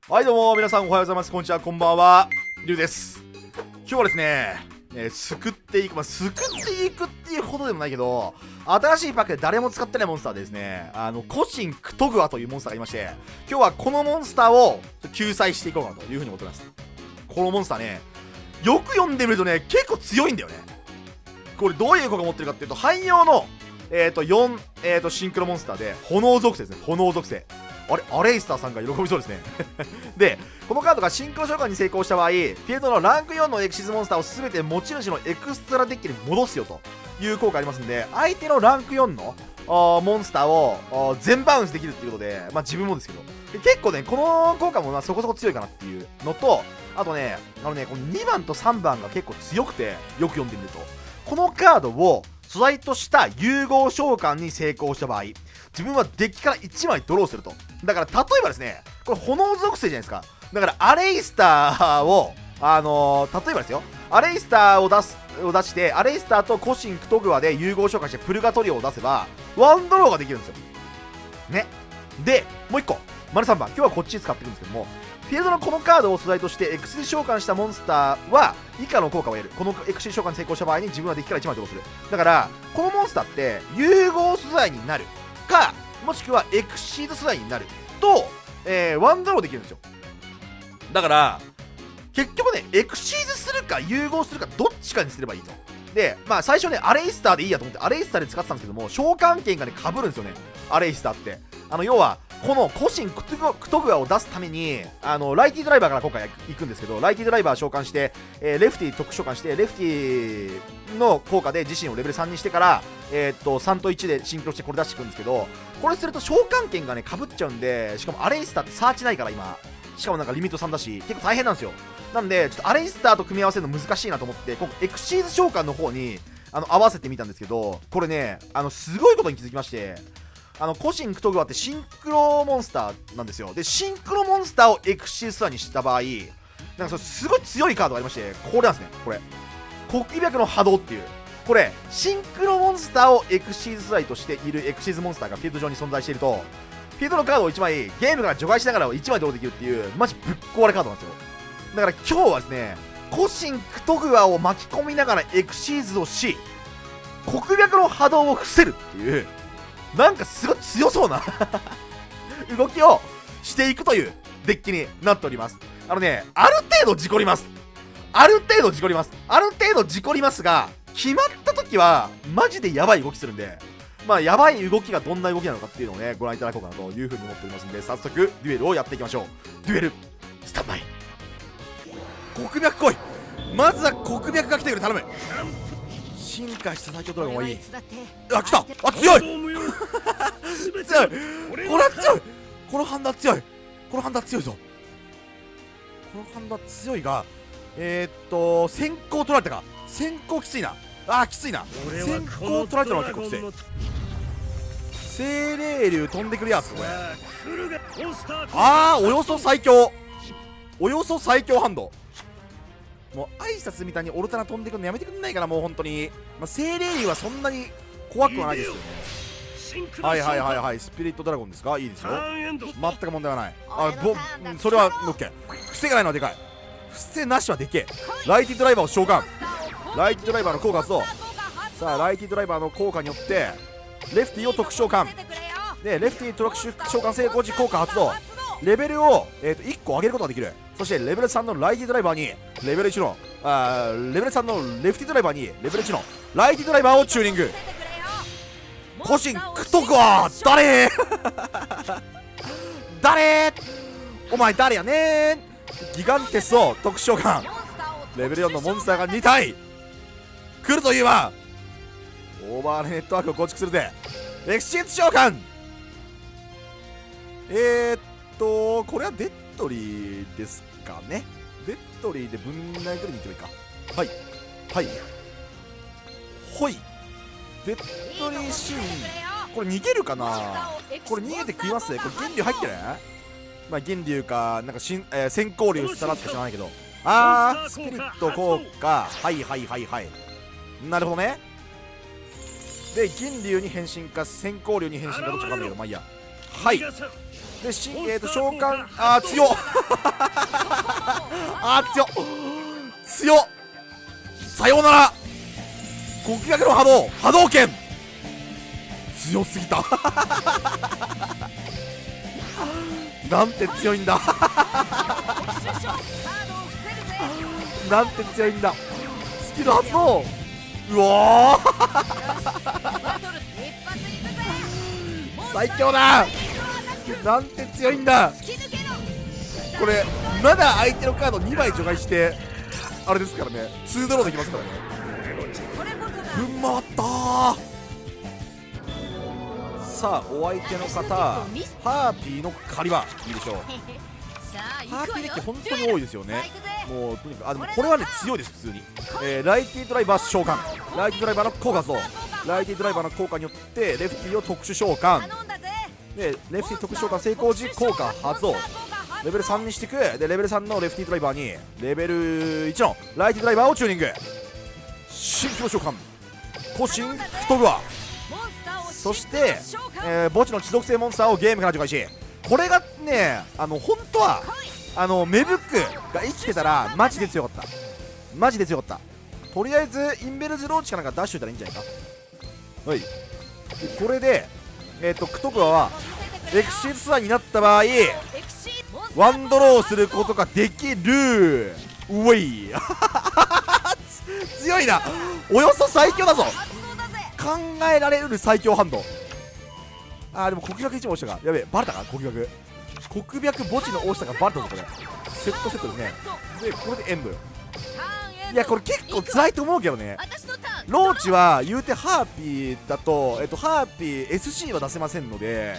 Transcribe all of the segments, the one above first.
はいどうも皆さんおはようございます。こんにちは、こんばんは。りゅうです。今日はですね、救っていくっていうほどでもないけど、新しいパックで誰も使ってないモンスターでですね、コシンクトグアというモンスターがいまして、今日はこのモンスターを救済していこうかなというふうに思ってます。このモンスターね、よく読んでみるとね、結構強いんだよね。これどういう効果を持ってるかっていうと、汎用の4、シンクロモンスターで炎属性ですね。炎属性。あれアレイスターさんが喜びそうですねで、このカードがシンクロ召喚に成功した場合、フィールドのランク4のエクシズモンスターを全て持ち主のエクストラデッキに戻すよという効果ありますんで、相手のランク4のモンスターを全バウンスできるっていうことで、まあ自分もですけど、結構ね、この効果もそこそこ強いかなっていうのと、あとね、この2番と3番が結構強くて、よく読んでみると、このカードを素材とした融合召喚に成功した場合、自分はデッキから1枚ドローすると。だから例えばですね、これ炎属性じゃないですか。だからアレイスターを例えばですよ、アレイスターを出して、アレイスターとコシンクトグアで融合召喚してプルガトリオを出せばワンドローができるんですよね。でもう1個丸3番、今日はこっち使ってるんですけども、フィールドのこのカードを素材としてエクシズ召喚したモンスターは以下の効果を得る。このエクシズ召喚に成功した場合に自分はデッキから1枚ドローする。だからこのモンスターって融合素材になるか、もしくはエクシード素材になると、ワンドローできるんですよ。だから結局ね、エクシーズするか融合するかどっちかにすればいいと。でまあ最初ね、アレイスターでいいやと思ってアレイスターで使ってたんですけども、召喚権がね被るんですよね、アレイスターって。要はこのコシンクトグアを出すためにライティドライバーから今回行くんですけど、ライティドライバー召喚して、レフティ特殊召喚して、レフティの効果で自身をレベル3にしてから、3と1でシンクロしてこれ出していくんですけど、これすると召喚権がね被っちゃうんで、しかもアレイスターってサーチないから今、しかもなんかリミット3だし結構大変なんですよ。なんでちょっとアレイスターと組み合わせるの難しいなと思って、今回エクシーズ召喚の方に合わせてみたんですけど、これねすごいことに気づきまして、コシンクトグアってシンクロモンスターなんですよ。でシンクロモンスターをエクシーズスワにした場合、なんかそれすごい強いカードがありまして、これなんですね。これ黒脈の波動っていう、これシンクロモンスターをエクシーズスワイとしているエクシーズモンスターがフィールド上に存在していると、フィールドのカードを1枚ゲームから除外しながら1枚ドローできるっていう、マジぶっ壊れカードなんですよ。だから今日はですね、コシンクトグアを巻き込みながらエクシーズをし、黒脈の波動を伏せるっていう、なんかすごい強そうな動きをしていくというデッキになっております。ある程度事故ります。ある程度事故りますが、決まった時はマジでやばい動きするんで、まあやばい動きがどんな動きなのかっていうのをね、ご覧いただこうかなというふうに思っておりますので、早速デュエルをやっていきましょう。デュエルスタンバイ。黒脈来い。まずは黒脈が来てくれ、頼む。進化した最強ドラゴンはいい。あ、来た。あ、強い強い。これは強い。この判断強い。この判断強いぞ。この判断強いが、先行取られたか。先行きついな。あーきついな。先行取られたのは結構きつい。精霊竜飛んでくるやつこれ。あー、およそ最強。およそ最強ハンド。もう挨拶みたいにオルタナ飛んでくるのやめてくんないかな、もう本当に。まあ、精霊竜はそんなに怖くはないですけどね。はい、スピリットドラゴンですか。いいですよ、全く問題はない。それはオッケー。伏せがないのはでかい。伏せなしはでけえ。ライティドライバーを召喚。ライティドライバーの効果発動。さあライティドライバーの効果によってレフティを特殊召喚で、レフティ特殊召喚成功時効果発動。レベルを、1個上げることができる。そしてレベル3のライティドライバーにレベル1のレベル3のレフティドライバーにレベル1のライティドライバーをチューニング。コシンクトグア誰誰お前誰やねん。ギガンテスを特殊召喚。レベル4のモンスターが2体来るといえばオーバーネットワークを構築するぜ。エクシーズ召喚。これはデッドリーですかね。デッドリーで分内取りに行けばいいか。はいほい。デッドリーシーン、これ逃げるかな。これ逃げて食いますね。これ源流入ってる。まあ源流かなんか先行流したらって知らないけど、スピリット効果。はいなるほどね。で源流に変身か先行流に変身かどっちかわかんないけど、まあいいや。はいで召喚、あー強っあー強っ強っ、さようなら極悪の波動拳強すぎたなんて強いんだなんて強いんだ、スキル発動、うわ最強だ、なんて強いんだこれ。まだ相手のカード2枚除外してあれですからね、2ドローできますからね。ぶん回ったー。さあお相手の方ハーピーの狩り場いいでしょう。ハーピーデッキ本当に多いですよね。もうとにかくでもこれはね強いです普通に。ライティドライバー召喚、ライティドライバーの効果発動、ライティドライバーの効果によってレフティを特殊召喚で、レフティ特殊召喚成功時効果発動、レベル3にしていく。でレベル3のレフティドライバーにレベル1のライティドライバーをチューニング、新規の召喚古神太具合、そして、墓地の地属性モンスターをゲームから除外し、これがね本当はメブックが生きてたらマジで強かった、マジで強かった。とりあえずインベルズローチかなんか出しといたらいいんじゃないか。はい、でこれでクトグアはエクシスワンになった場合ワンドローすることができる。うわい強いな、およそ最強だぞ、考えられる最強ハンド。でも黒白1も押したか、やべえバレたか、黒白墓地の押したかバレたぞこれ。セットですね。でこれでエンドよ。いやこれ結構辛いと思うけどね。ローチは言うてハーピーだとハーピー SC は出せませんので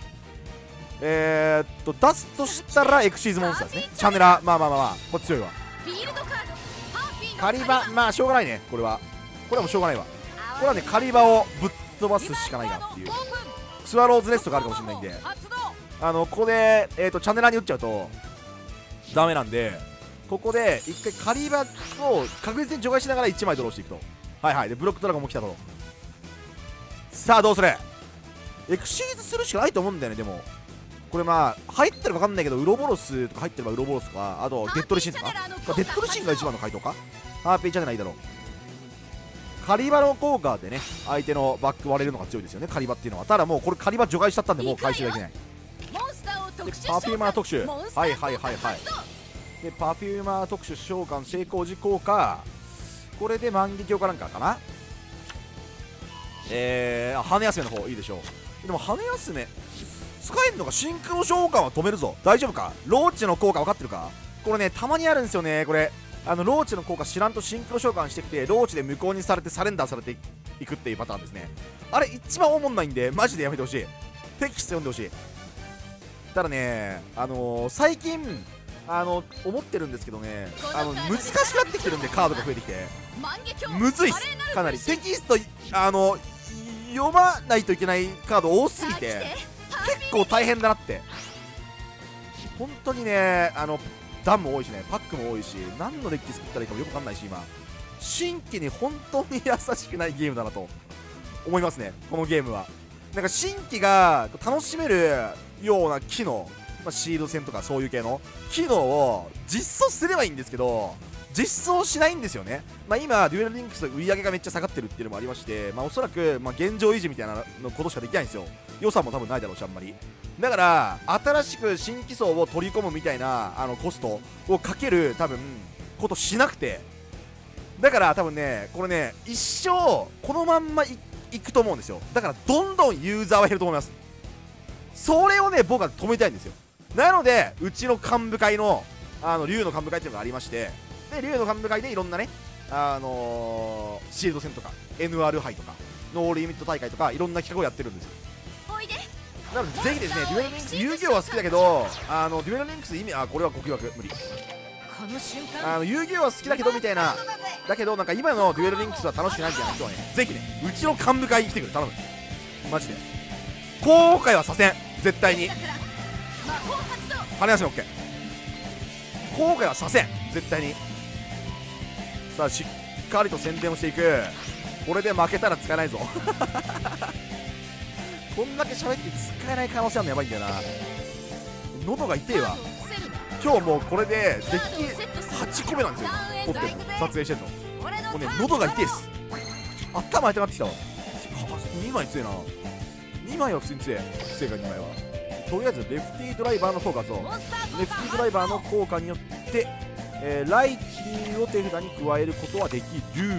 出すとしたらエクシーズモンスターですね。チャネラまあこれ強いわ。カリバまあしょうがないね、これはもうしょうがないわ。これはねカリバをぶっ飛ばすしかないなっていう。スワローズネストがあるかもしれないんでここでチャネラに打っちゃうとダメなんで、ここで一回カリバを確実に除外しながら1枚ドローしていくと。でブロックドラゴンも来たと。さあどうする、エクシーズするしかないと思うんだよね。でもこれまあ入ってるか分かんないけどウロボロスとか入ってればウロボロスとか、あとデッドルシンとか、デッドルシンが一番の回答か。ハーピーじゃないだろう。カリバの効果でね相手のバック割れるのが強いですよね、カリバっていうのは。ただもうこれカリバ除外しちゃったんでもう回収できない。でパフューマー特殊、でパフューマー特殊召喚成功時効果、これで万華鏡かなんかかな。羽休めの方いいでしょう。でも羽休め使えるのか、シンクロ召喚は止めるぞ、大丈夫か。ローチの効果分かってるか。これねたまにあるんですよねこれ。ローチの効果知らんとシンクロ召喚してきてローチで無効にされてサレンダーされていくっていうパターンですね。あれ一番おもんないんでマジでやめてほしい。テキスト読んでほしい。ただね最近思ってるんですけどね難しくなってきてるんで、カードが増えてきてむずいっす。かなりテキスト読まないといけないカード多すぎて結構大変だなって。本当にねダンも多いしね、パックも多いし、何のデッキ作ったらいいかもよくわかんないし、今新規に本当に優しくないゲームだなと思いますね、このゲームは。なんか新規が楽しめるような機能、シールド戦とかそういう系の機能を実装すればいいんですけど実装しないんですよね。今デュエルリンクスの売り上げがめっちゃ下がってるっていうのもありまして、おそらく現状維持みたいなのことしかできないんですよ。予算も多分ないだろうし、あんまり。だから新しく新規層を取り込むみたいなコストをかける多分ことしなくて、だから多分ねこれね一生このまんまいくと思うんですよ。だからどんどんユーザーは減ると思います。それをね僕は止めたいんですよ。なのでうちの幹部会の竜の幹部会っていうのがありまして、で竜の幹部会でいろんなねシールド戦とか NR 杯とかノーリミット大会とかいろんな企画をやってるんですよ。なのでぜひですね、デュエルリンクス遊戯王は好きだけどデュエルリンクス意味これは極悪無理。遊戯王は好きだけどみたいな、だけどなんか今のデュエルリンクスは楽しくないみたいな人はね、ぜひねうちの幹部会に来てくれ、頼むマジで。後悔はさせん、絶対に。羽休め OK、 後悔はさせん絶対に。さあしっかりと宣伝をしていく。これで負けたら使えないぞこんだけ喋って使えない可能性あるのやばいんだよな。 喉が痛えわ。今日もうこれでデッキ8個目なんですよ、撮ってんの、撮影してんの。もうね、喉が痛いっす。頭痛くなってきたわ。2枚強えな。2枚は普通に強え。強えか2枚は。とりあえずレフティードライバーの効果とレフティードライバーの効果によって、ライティーを手札に加えることはできる。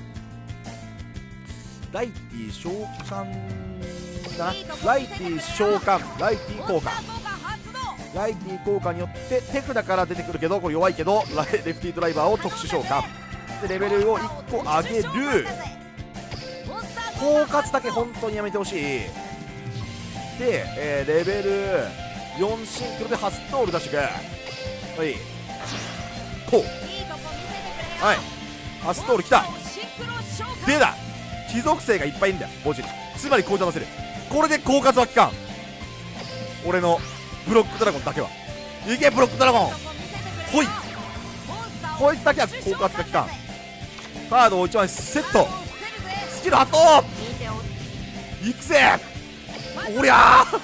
ライティー召喚だな。ライティー召喚、ライティー効果、ライティー効果によって手札から出てくるけど、これ弱いけどレフティードライバーを特殊召喚でレベルを1個上げる。狡猾だけ本当にやめてほしい。で、レベル4シンクロでハストール出してく。はい、こう、はい、ハストールきた。でだ、貴族性がいっぱいいんだよ墓地に。つまりこう出せる。これで狡猾は効かん。俺のブロックドラゴンだけは。いけブロックドラゴン、ほい、こいつだけは狡猾が効かん。カードを1枚セット、スキル発動いくぜ。おりゃー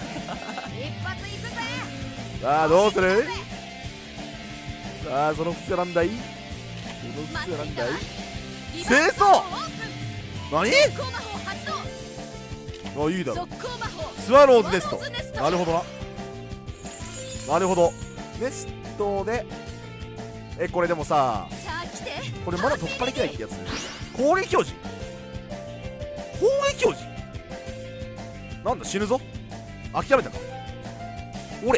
さあどうする。さあその靴なんだい、その靴なんだい。清掃何、あ、いいだろ、スワローズネスト。なるほどな、なるほど、ネストでこれでもさ、これまだ突破できないってやつ。攻撃表示、攻撃表示なんだ、死ぬぞ。諦めたか俺、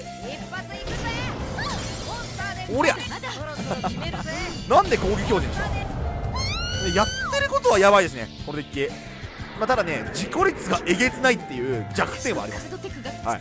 おりゃなんで攻撃表示にした。やってることはやばいですね、このデッキ。まあ、ただね、自己率がえげつないっていう弱点はあります。はい、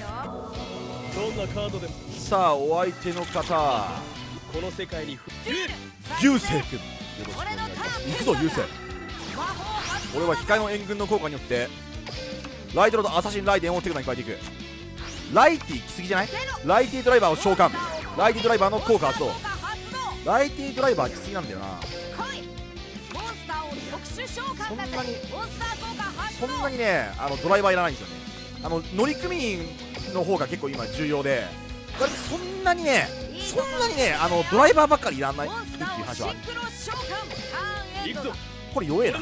さあお相手の方、 この世界に流星君、よろしくお願いします。行くぞ流星。俺は控えの援軍の効果によってライトロードアサシンライデンを手札に加えていく。ライティ来すぎじゃない。ライティドライバーを召喚、ライティドライバーの効果発動。ライティドライバー来すぎなんだよな。そんなにね、ドライバーいらないんですよね。乗組員の方が結構今重要で、そんなにねドライバーばっかりいらないっていう話はある。これ弱えな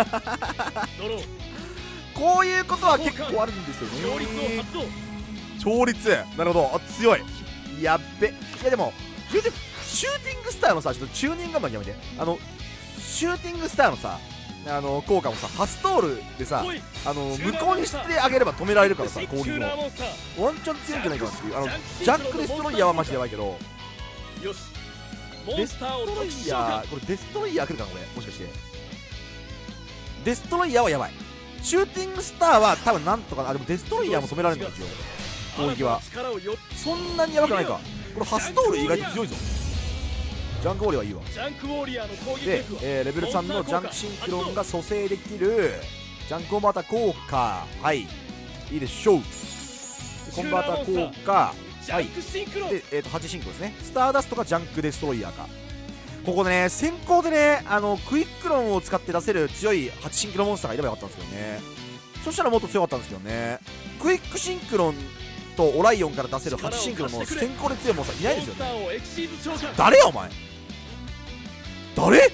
こういうことは結構あるんですよね。調律、なるほど、あ、強い、やっべ。いやでもシューティングスターのさ、ちょっとチューニング頑張りやめて。シューティングスターのさ、効果もさ、ハストールでさ、無効にしてあげれば止められるからさ、攻撃もワンチャン強いんじゃないかなっていう。ジャックデストロイヤーはマジでやばいけど、デストロイヤー、これデストロイヤー来るかな、これもしかして。デストロイヤーはやばい。シューティングスターは多分なんとかな。でもデストロイヤーも止められるんですよ、攻撃は。そんなにやばくないか。これハストール意外と強いぞ。ジャンクウォリアーはいいわ。で、レベル3のジャンクシンクロンが蘇生できるジャンクコンバーター効果、はい、いいでしょう。コンバーター効果、はい、で、8シンクロですね。スターダストかジャンクデストロイヤーか。ここでね、先行でね、クイックロンを使って出せる強い8シンクロモンスターがいればよかったんですけどね。そしたらもっと強かったんですけどね。クイックシンクロンとオライオンから出せる8シンクロの先行で強いモンスターいないですよね。誰やお前、誰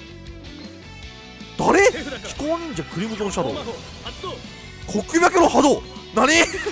気候忍者クリムゾンシャドウ、黒脈の波動、何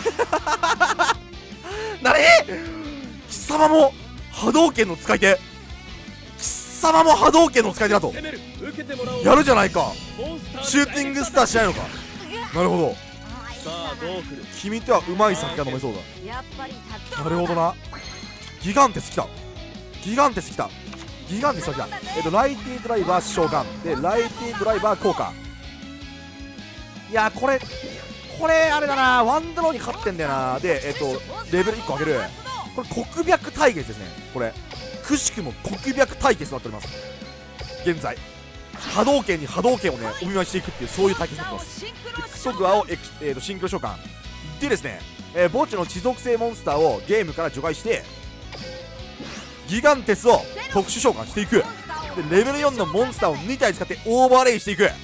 貴様も波動拳の使い手、貴様も波動拳の使い手だと。やるじゃないか。シューティングスターしないのか。なるほど、君とはうまい酒が飲めそうだ。なるほどな。ギガンテス来た、ギガンテス来た。ライティドライバー召喚で、ライティドライバー効果。いやこれあれだな、ワンドローに勝ってんだよな。でレベル1個上げる。これ黒脈対決ですね。これくしくも黒脈対決となっております。現在波動拳に波動拳をねお見舞いしていくっていう、そういう対決になってます。でクソグアをシンクロ召喚でですね、墓地の地属性モンスターをゲームから除外してギガンテスを特殊召喚していく。でレベル4のモンスターを2体使ってオーバーレイしていく。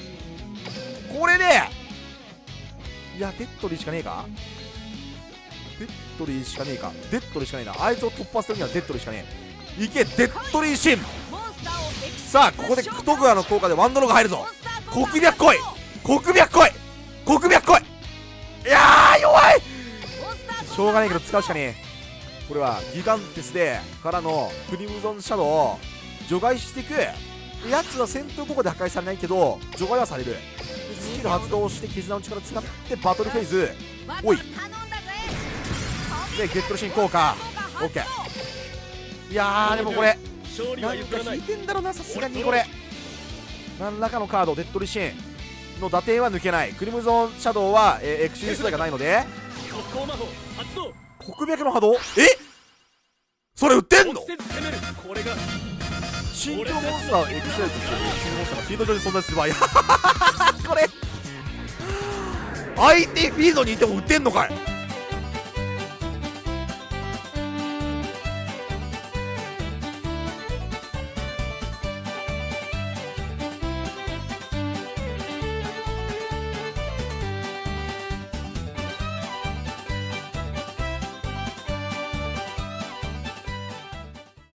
これでいやデッドリーしかねえか。 デッドリーしかねえか。デッドリーしかねえな。あいつを突破するにはデッドリーしかねえ。いけデッドリーシン。さあここでクトグアの効果でワンドロが入るぞ。黒脈来い、黒脈来い、黒脈来い。いやー弱い。しょうがないけど使うしかねえ。これはギガンテスでからのクリムゾンシャドウを除外していく。やつは戦闘ここで破壊されないけど除外はされる。スキル発動して絆の力使ってバトルフェーズ。おいでゲットルシン効果 OK。 いやーでもこれなんか引いてんだろうな、さすがにこれ何らかのカード。デッドリシンの打点は抜けない。クリムゾンシャドウは、エクシリス代がないので黒脈の波動。それ売ってんの。シンクロモンスターエクシリスってシンクロモンスターがフィード上に存在する場合これ相手フィードにいても売ってんのかい。